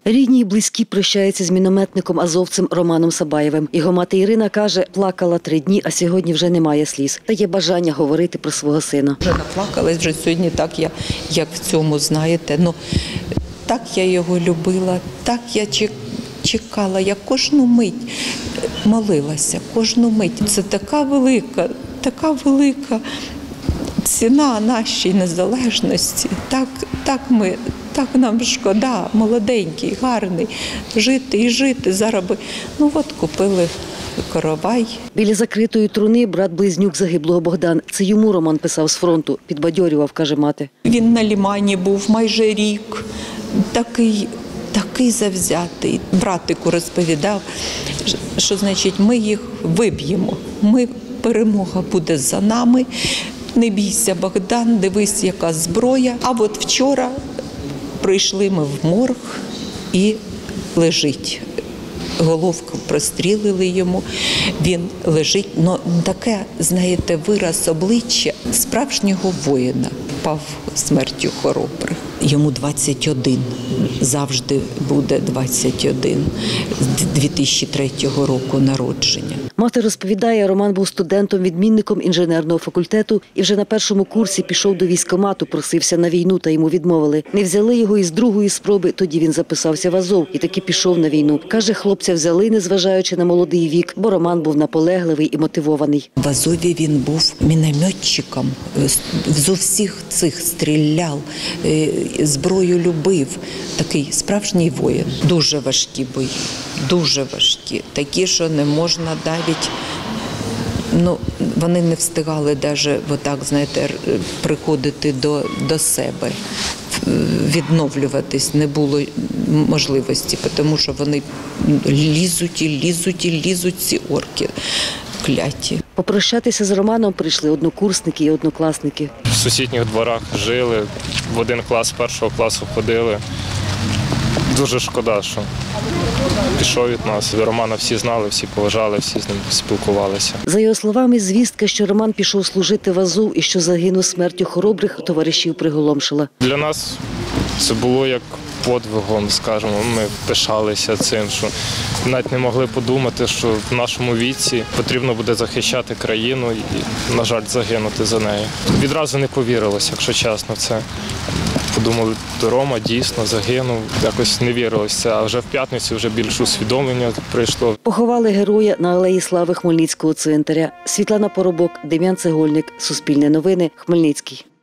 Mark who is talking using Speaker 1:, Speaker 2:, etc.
Speaker 1: Рідні й близькі прощаються з мінометником азовцем Романом Сабаєвим. Його мати Ірина каже, плакала 3 дні, а сьогодні вже немає сліз. Та є бажання говорити про свого сина.
Speaker 2: Вже наплакалась, вже сьогодні так, як в цьому, знаєте. Ну, так я його любила, так я чекала, я кожну мить молилася, кожну мить. Це така велика ціна нашій незалежності. Так нам шкода, молоденький, гарний, жити зараз би. Ну от купили коровай.
Speaker 1: Біля закритої труни брат-близнюк загиблого Богдан. Це йому Роман писав з фронту, підбадьорював, каже мати.
Speaker 2: Він на Лимані був майже рік, такий завзятий. Братику розповідав, що значить ми їх виб'ємо, перемога буде за нами. Не бійся, Богдан, дивись, яка зброя. А от вчора прийшли ми в морг і лежить. Головку прострілили йому, він лежить. Ну, таке, знаєте, вираз обличчя справжнього воїна. Впав смертю хоробрих. Йому 21, завжди буде 21, 2003 року народження.
Speaker 1: Мати розповідає, Роман був студентом-відмінником інженерного факультету і вже на першому курсі пішов до військкомату, просився на війну, та йому відмовили. Не взяли його із другої спроби, тоді він записався в Азов і таки пішов на війну. Каже, хлопця взяли, незважаючи на молодий вік, бо Роман був наполегливий і мотивований.
Speaker 2: В Азові він був мінометчиком, з усіх цих стріляв, зброю любив. Такий справжній воїн. Дуже важкі бої, дуже важкі. Такі, що не можна навіть, вони не встигали навіть отак, знаєте, приходити до себе. Відновлюватись не було можливості, тому що вони лізуть ці орки кляті.
Speaker 1: Попрощатися з Романом прийшли однокурсники і однокласники.
Speaker 3: В сусідніх дворах жили, в один клас 1-го класу ходили. Дуже шкода, що пішов від нас. Романа всі знали, всі поважали, всі з ним спілкувалися. За
Speaker 1: його словами, звістка, що Роман пішов служити в Азов і що загинув смертю хоробрих, товаришів приголомшила.
Speaker 3: Для нас це було як подвигом, скажімо. Ми пишалися цим, що навіть не могли подумати, що в нашому віці потрібно буде захищати країну і, на жаль, загинути за неї. Відразу не повірилося, якщо чесно, в це. Подумали, Рома дійсно загинув. Якось не вірилося. А вже в п'ятницю вже більше усвідомлення прийшло.
Speaker 1: Поховали героя на Алеї Слави Хмельницького цвинтаря. Світлана Поробок, Дем'ян Цегольник, Суспільне новини, Хмельницький.